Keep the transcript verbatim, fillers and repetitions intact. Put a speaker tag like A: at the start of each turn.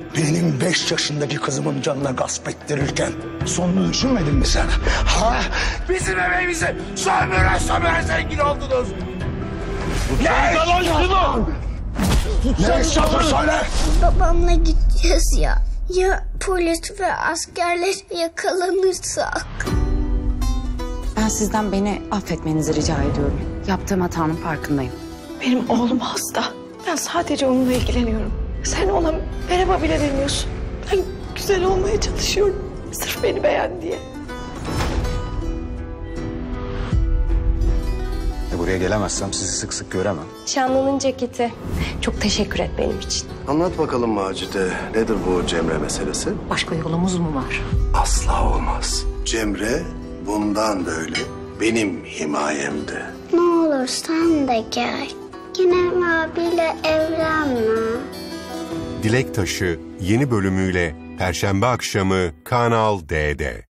A: Benim beş yaşındaki kızımın canına gasp ettirirken sonunu düşünmedin mi sen? Ha? Bizim emeğimizi sömüre sömüre zengin oldunuz. Ne istiyorsun? Ne istiyorsun söyle?
B: Babamla gideceğiz ya. Ya polis ve askerler yakalanırsak?
C: Ben sizden beni affetmenizi rica ediyorum. Yaptığım hatanın farkındayım.
D: Benim oğlum hasta. Ben sadece onunla ilgileniyorum. Sen ona merhaba bile demiyorsun. Ben güzel olmaya çalışıyorum. Sırf beni beğen diye.
E: E buraya gelemezsem sizi sık sık göremem.
F: Şanlı'nın ceketi. Çok teşekkür et benim için.
G: Anlat bakalım Macide. Nedir bu Cemre meselesi?
F: Başka yolumuz mu var?
G: Asla olmaz. Cemre bundan böyle benim himayemde.
B: Ne olur sen de gel. Kerem abiyle evlenme.
H: Dilek Taşı yeni bölümüyle Perşembe akşamı Kanal D'de.